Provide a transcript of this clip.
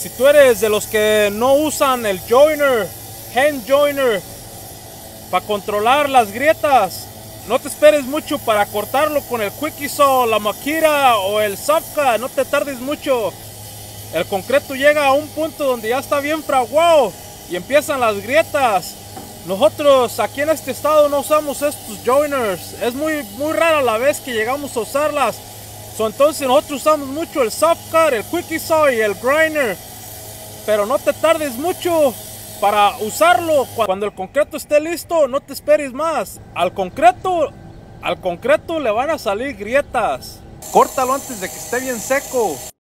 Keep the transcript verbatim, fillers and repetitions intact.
Si tú eres de los que no usan el joiner, hand joiner, para controlar las grietas, no te esperes mucho para cortarlo con el Quickie Saw, la Makita o el Soft-Cut. No te tardes mucho. El concreto llega a un punto donde ya está bien fraguado y empiezan las grietas. Nosotros aquí en este estado no usamos estos joiners. Es muy, muy rara la vez que llegamos a usarlas. So, entonces nosotros usamos mucho el Soft-Cut, el Quickie Saw y el grinder. Pero no te tardes mucho para usarlo. Cuando el concreto esté listo, no te esperes más. Al concreto, al concreto le van a salir grietas. Córtalo antes de que esté bien seco.